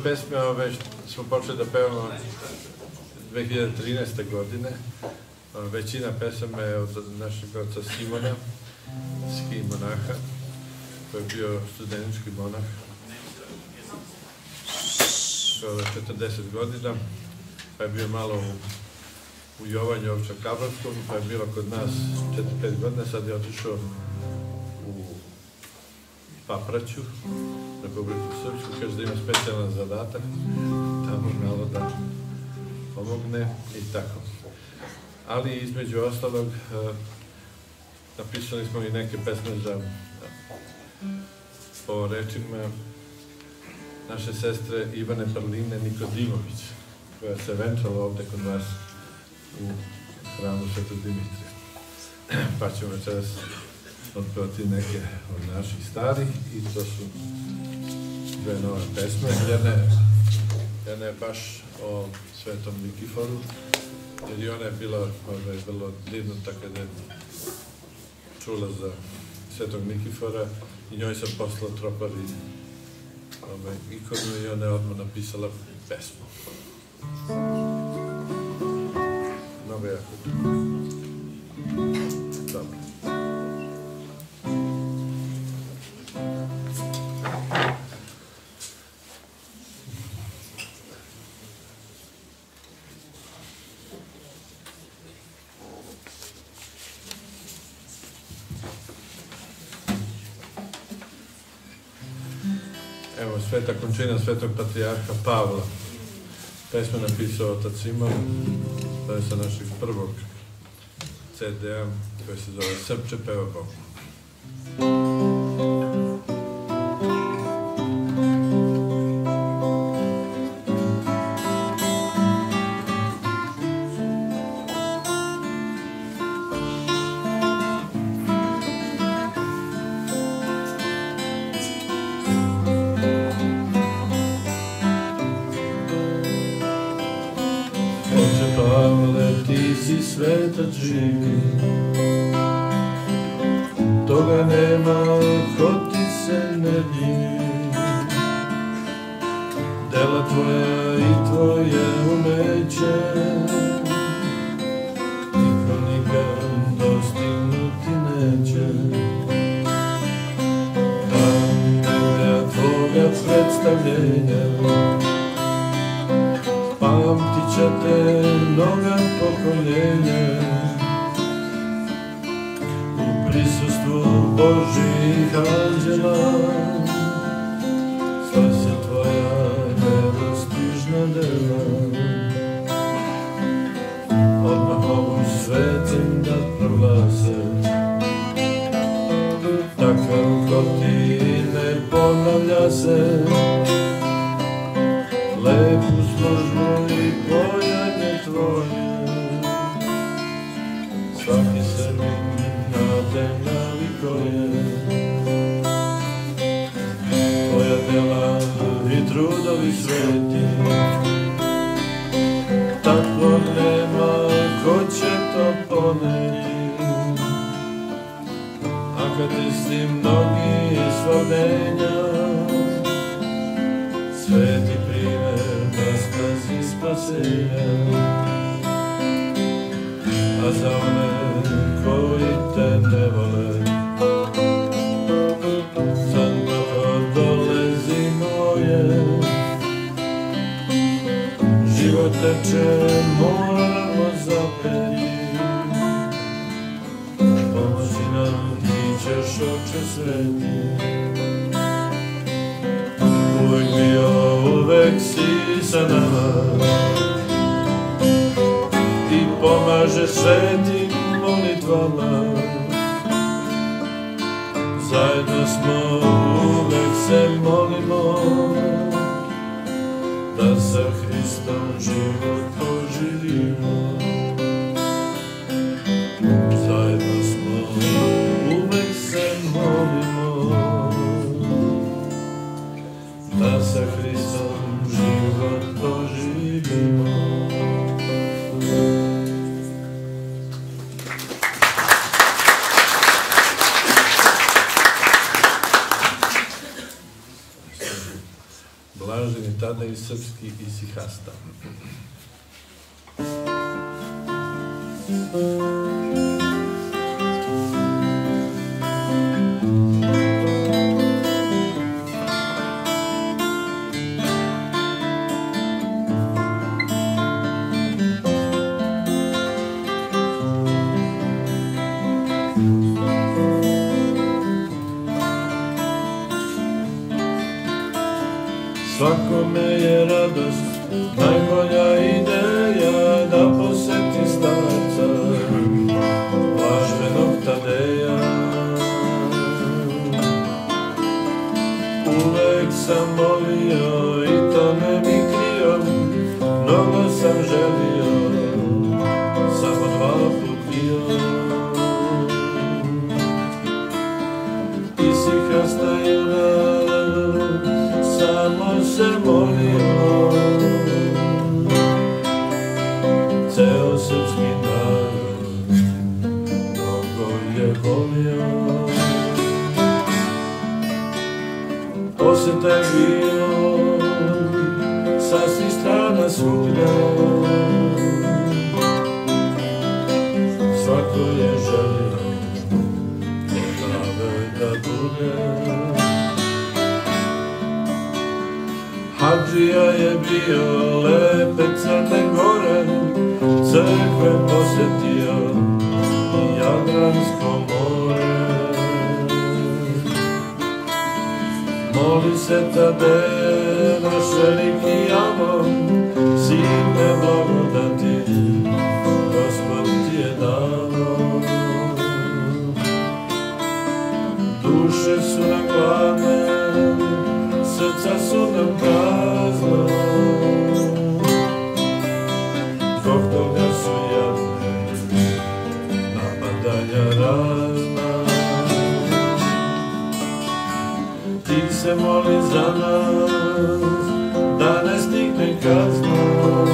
ove pesme smo počeli da pevamo 2013. godine. Većina pesama je od našeg oca Simona, ski monaha, koji je bio studenički monah. Kao 40 godina, pa je bio malo u Jovanju Ovča-Kablarskom, pa je bilo kod nas 4-5 godina, sad je otišao u Papraću, Republiku Srpsku, kaže da ima specijalan zadatak, tamo malo da pomogne i tako. Ali između ostalog napisali smo i neke pesme po rečima naše sestre Ivane Parline Nikodimović, koja se venčala ovde kod vas u hramu Svetog Dimitrija. Pa ćemo večeras otpevati neke od naših starih i to su dve nove pesme. Jedna je baš o Svetom Nikiforu, jer i ona je bila vrlo dirnuta kada je čula za Svetog Nikifora i njoj sam poslao tropari ikonu i ona je odmah napisala pesmu. Mnogo jako. Dobro. Evo, Sveta končina Svetog patrijarha Pavla. Pesmu je napisao otac Simon, to je sa našeg prvog CD-a koji se zove Srpče peva Bogu. Pavle, ti si svetac živi, toga nema ko ti se ne divi. Dela tvoja i tvoje umeće niko nikad dostignuti neće. Evanđelja tvoga predstavljenja pamtit će te mnoga pokoljenja. U prisustvu Božih anđela slase tvoja nedostižna dela. Odmah mogu svetim da proglase, takav ko ti ne ponavlja se. Lepu službu i bojanje tvoje svaki Srbin na te navikuje. Tvoja dela i trudovi sveti, tako nema ko će to poneti. A kad isti mnogi slavljenja, sveti primer raskazi spasenja. A za one koji te ne vole, sad dok dole zimoje, život teče, moramo zapeti. Pomozi nam, ti ćeš, Oče sveti. Uvek bio, uvek si sa nama i pomaže svetim molitvama. Zajedno smo, uvek se molimo da sa Hristom život poživimo. Zajedno smo, uvek se molimo da sa Hristom život poživimo. Blaženi sada i srpski isihasta. Svakome je radost, najbolja ideja da poseti starca, blaženog Tadeja. Uvek sam molio i to ne mi krio, mnogo sam želio, samo 2 put bio. Isihasta junak, samo se molio, ceo srpski narod mnogo je volio. Oseta je bio sa svih strana svugdje, svako je želio prave da bude. Hadžija je bio lepe Crne Gore, crkve posjetio i Jadransko more. Moli se Tadeje, naš veliki amon, silne blagodati, Gospod ti je dao. Duše su nam gladne, srca su nam prazna, zbog toga su jadne napadanja razna. Ti se moli za nas, da ne stigne kazna,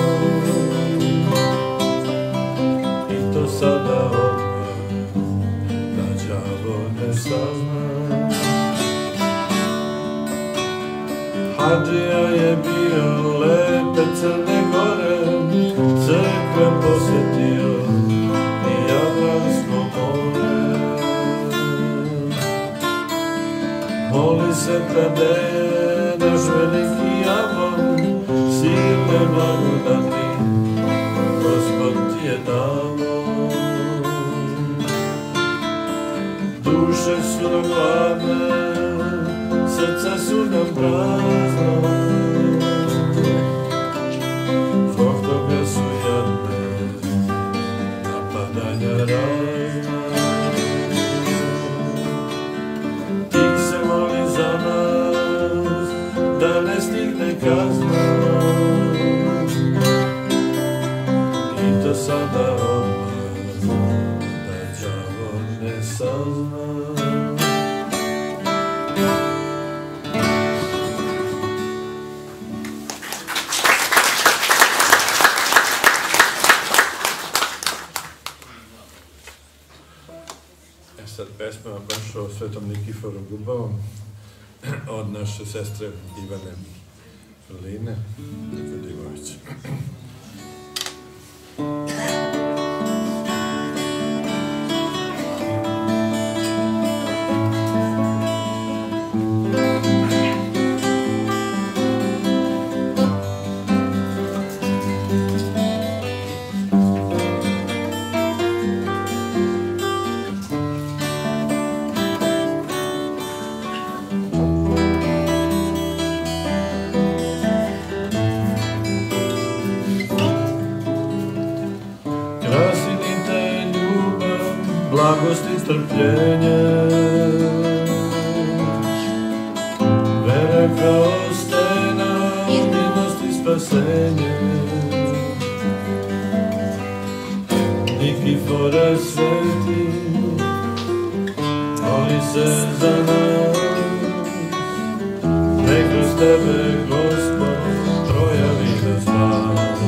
i to sada odmah, da đavo ne sazna. Hadžija je bio lepe Crne Gore, crkve posjetio i Jadransko more. Moli se Tadeje, naš veliki amon, silne blagodati, Gospod ti je dao. Duše su nam gladne, srca su nam prazna, zbog toga su jadne napadanja razna. Ti se moli za nas, da ne stigne kazna, i to sada odmah, da đavo ne sazna. Sad pesma baš o Svetom Nikiforu Gubavom od naše sestre Ivane Perline Nikodivović. Blagost i strpljenje, vera kao stena, milost i spasenje. Nikifore sveti, moli se za nas, nek kroz tebe, Gospod, projavi da spas.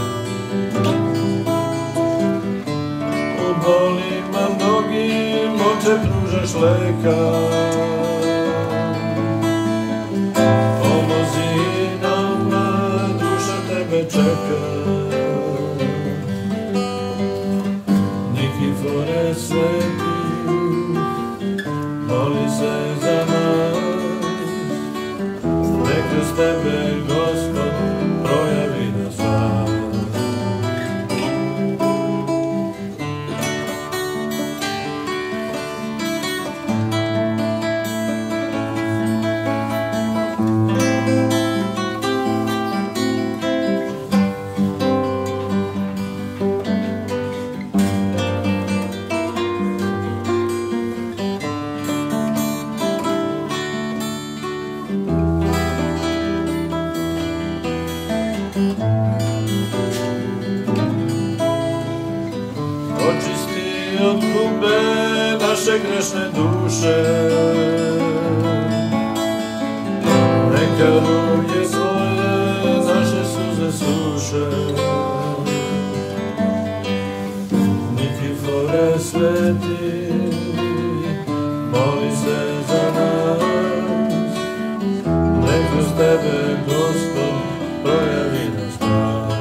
U bolima mnogim oče pružaš leka, pomozi nam sveti, moli se za nas, nek kroz tebe, Gospod, projavi na spas. Očisti od gube naše grešne duše, neka ruke svoje naše suze suše. Nikifore sveti, moli se za nas, nek kroz tebe, Gospod, projavi na spas.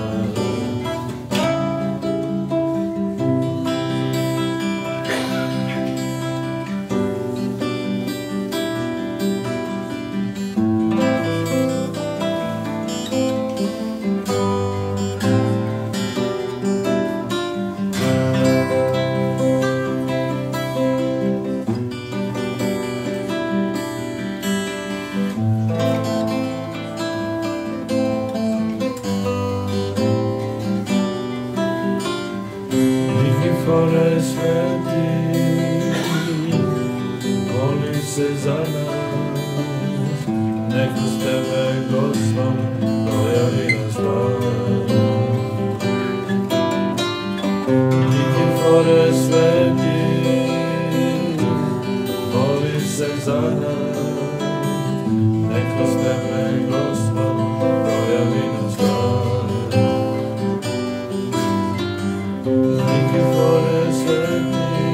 Nikifore sveti, moli se za nas, nek kroz tebe, Gospod, projavi na spas. Nikifore sveti, moli se za nas, nek kroz tebe, Gospod, projavi na spas. Nikifore sveti,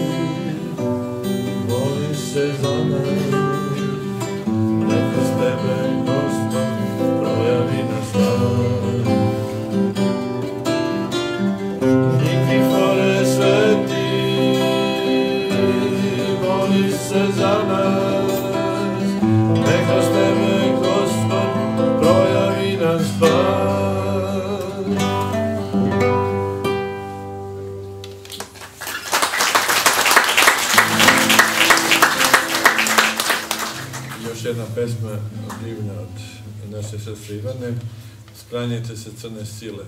moli se za nas, nek kroz tebe, Gospod, projavi na spas. Nikifore sveti, moli se za nas, nek kroz tebe, Gospod, projavi na spas. Još jedna pesma divna od naše sestre Ivane. Sklanjajte se crne sile.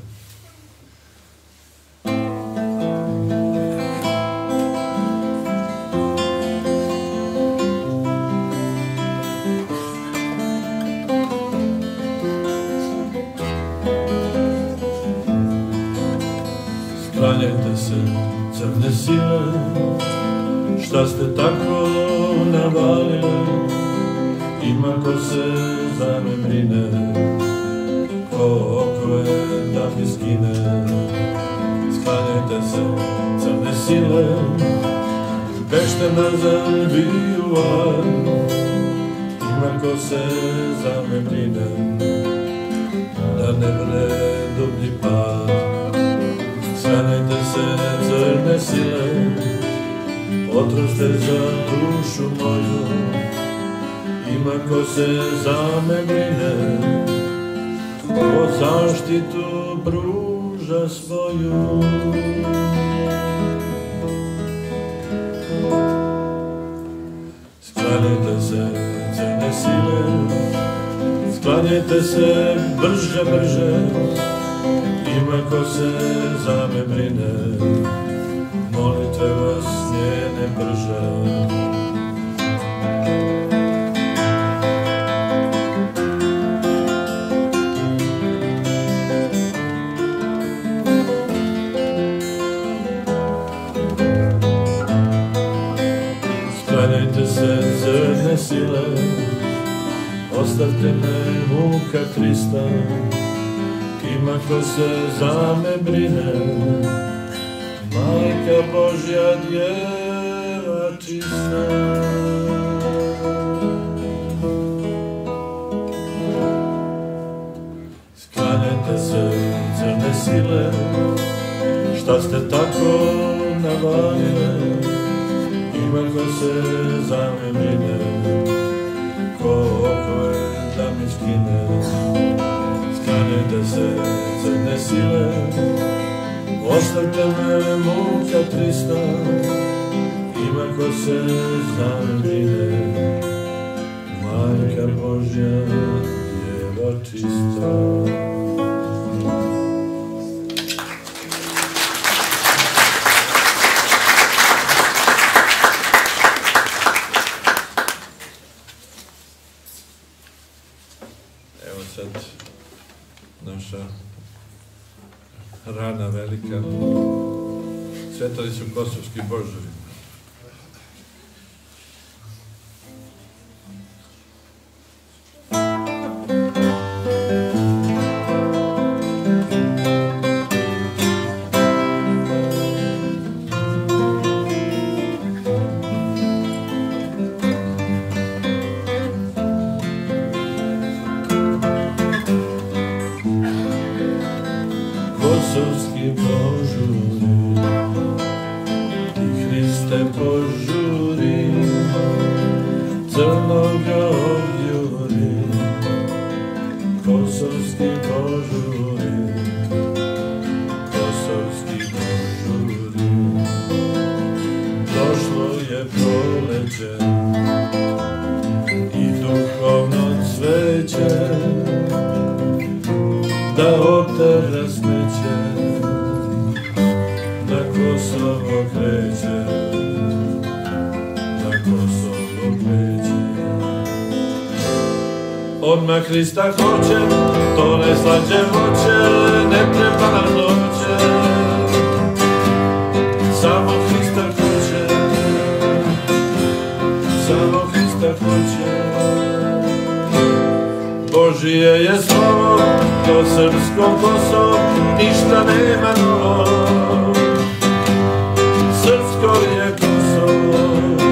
Sklanjajte se crne sile, šta ste tako navalili, ima ko se za me brine, ko okove da mi skine. Sklanjajte se crne sile, bežte nazad vi u van, ima ko se za me brine, da ne vre dublji pad. Sklanjajte se crne sile, otrov ste za dušu moju, ima ko se za me brine, ko zaštitu pruža svoju. Sklanjajte se crne sile, sklanjajte se brže, brže, ima ko se za me brine, molitve vas njene brže. Sklanjajte se crne sile, ostavte me muka Krista, ima ko se za me brine, Majka Božja djeva čista. Sklanjajte se crne sile, šta ste tako spavanje, ima ko se za me brine, ko okove da mi skine, skanjete se crne sile, ostavite me muka trista, ima ko se za me brine, Majka Božja, Djeva čista. Evo sad naša rana velika, svetali su kosovski božovi. Kosovski požuri, ti Hriste požuri, crnoga odjuri. Kosovski požuri, kosovski požuri, došlo je proleće i duhovno cveće, da otera smeće, da Kosovo kreće, da Kosovo kreće. Odmah Hrista hoće, to ne slađe voće, ne treba nam noće, samo Hrista hoće, samo Hrista hoće. Božije je slovo, to srpsko Kosovo, ništa nema novo. Srpsko je Kosovo,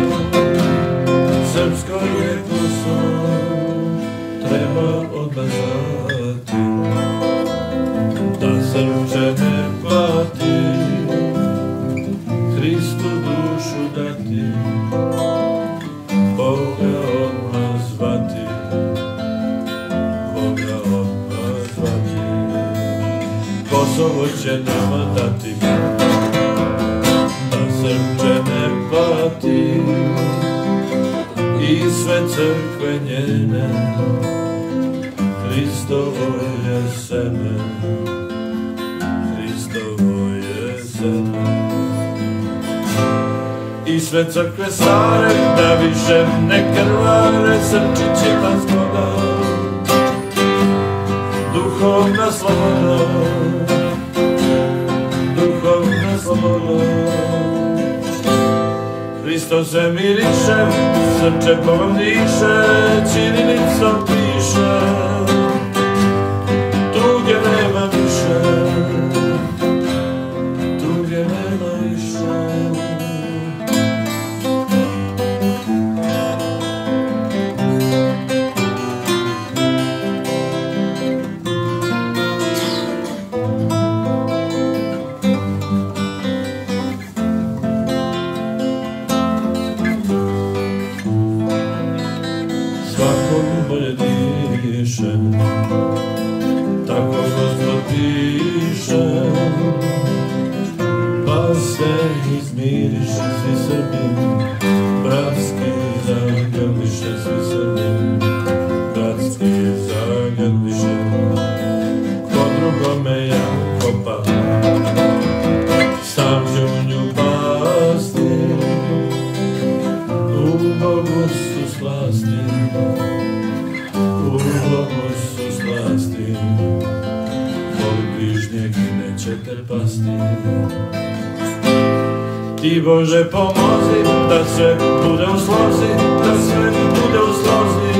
srpsko je Kosovo, treba odmazati, da srce ne plati, Hristu dušu dati, Boga odmah zvati. Kosovo će nama dati, da srce ne pati, i sve crkve njene, Hristovo je seme, Hristovo je seme. I sve crkve stare, da više ne krvare, srčićima zgoda, duhovna sloboda, duhovna sloboda. Hristos se miriše, srce po vam diše, ćirilicom piše, tuge nema više, tuge nema više. Tako Gospod piše, pa se izmiriše svi Srbi, bratski zagrliše svi Srbi, bratski zagrliše. Ko drugome ja kopa, sam će u nju pasti, u Bogu su slasti, u Bogu su slasti, voli bližnjeg i nećete pasti. Ti Bože pomozi, da sve bude u slozi, da sve bude u slozi.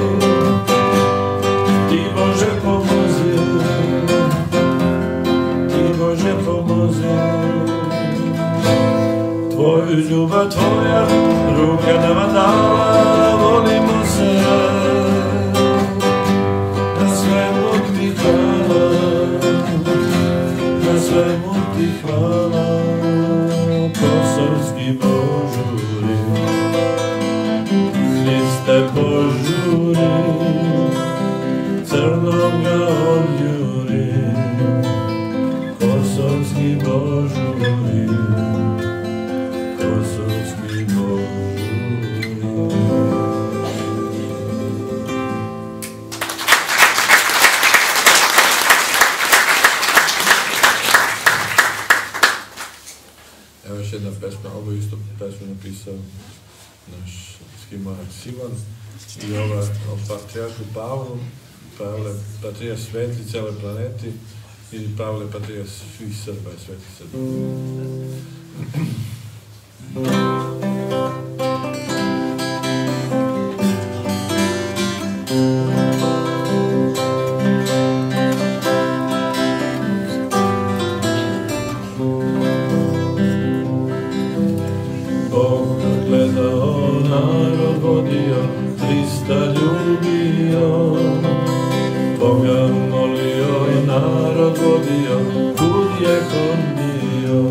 Ti Bože pomozi, ti Bože pomozi. Tvoju ljubav tvoja, ruka nama dala, volimo se. Na svemu ti hvala, na svemu ti hvala. kosovski požuri, Hriste požuri, crnom ga odjuri, kosovski požuri, kosovski požuri. Evo još jedna pesma, ovo isto pesmu napisao naš skimonak Simon i ova o patrijarhu Pavlu, Pavle, patrijarh sveti cele planeti ili Pavle, patrijarh svih Srba i sveti Srba. Hrista ljubio, Boga molio i narod vodio, kud je on bio.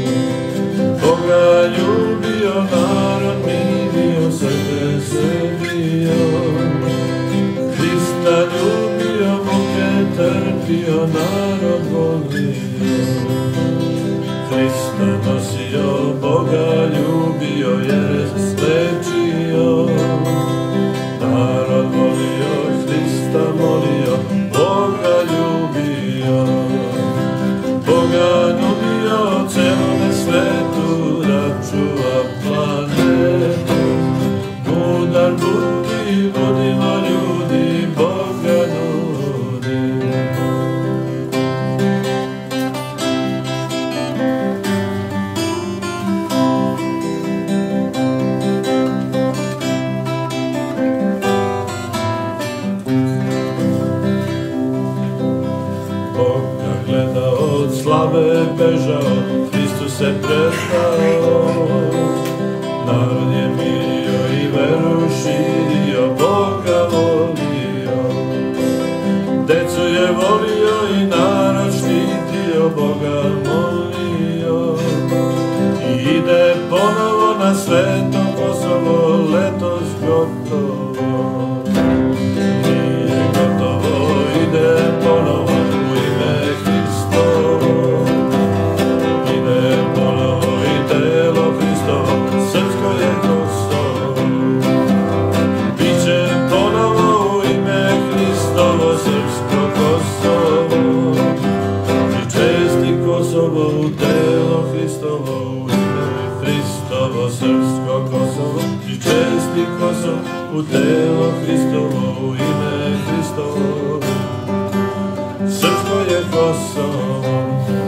Boga ljubio, narod mirio, sebe se bio. Hrista ljubio, muke trpio, narod volio. Hrista nosio, Boga ljubio, jer se slečio. Narod volio, Hrista molio, Boga ljubio. Boga ljubio, celome svetu, račuva planetu. Mudar budi, budimo ljudi, Boga nudi. Slave bežao, Hristu se predao, narod je mirio i veru širio, Boga volio. Decu je volio i narod štitio, Boga molio. I ide ponovo na sveto Kosovo, letos gotovo. Nije gotovo, ide ponovo u ime Hristovo. Ide ponovo i telo Hristovo, srpsko je Kosovo. Biće ponovo u ime Hristovo, srpsko Kosovo. I česti Kosovo u telo Hristovo, u ime Hristovo, srpsko Kosovo. I česti Kosovo u telo Hristovo, u ime Hristovo, srpsko je Kosovo.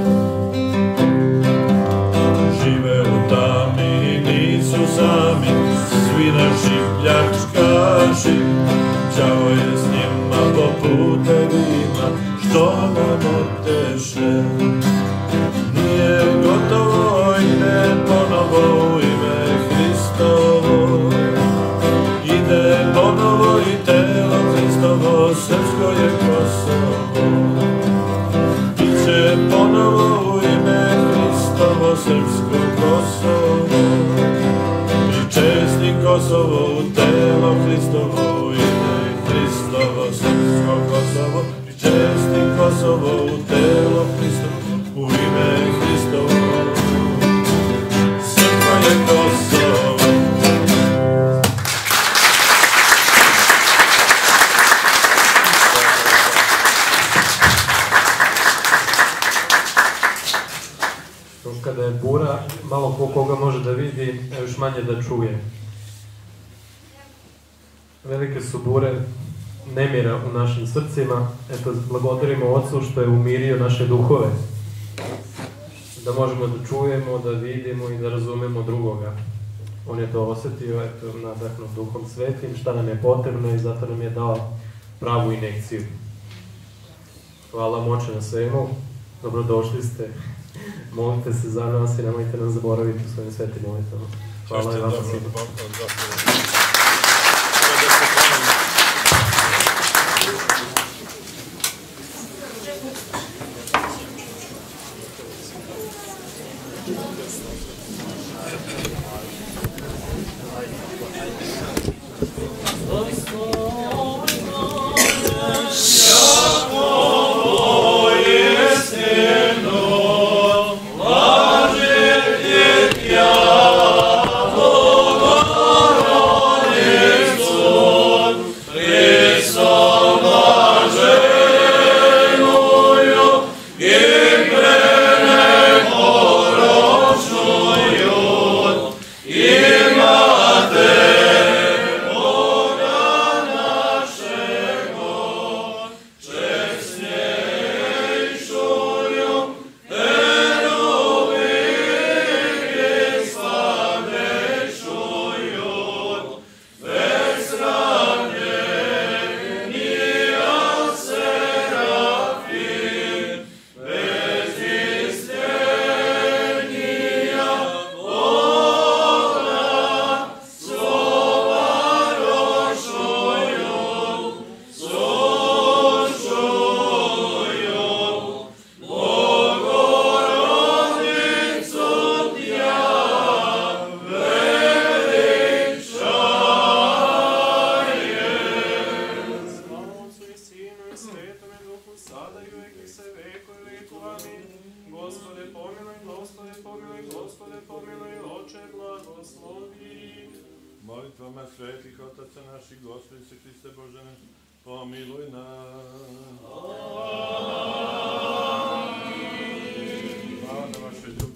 Žive u tami, nisu sami, svi naši pljačkaši. Đavo je s njima po putevima, što nam oteše. Nije gotovo, ide ponovo u ime Hristovo. Ide ponovo i telo Hristovo, srpsko je Kosovo. Biće ponovo u ime Hristovo, srpsko Kosovo. I česti Kosovo u telo Hristovo, u ime Hristovo, srpsko Kosovo. I česti Kosovo u telo Hristovo, u ime Hristovo, srpsko je Kosovo. Kada je bura, malo ko koga može da vidi, a još manje da čuje. Velike su bure nemira u našim srcima. Eto, blagodarimo Otcu što je umirio naše duhove. Da možemo da čujemo, da vidimo i da razumemo drugoga. On je to osetio, eto, nadahnut Duhom Svetim, šta nam je potrebno i zato nam je dao pravu injekciju. Hvala vam, Oče, na svemu. Dobrodošli ste. Molite se za nas i nemojte nas zaboraviti u svojim svetim molitvama. Hvala i vam svima. molitvama svetih otaca naših, Gospodi se Hriste Bože naš, pomiluj nas. Hvala na vašoj ljubavi.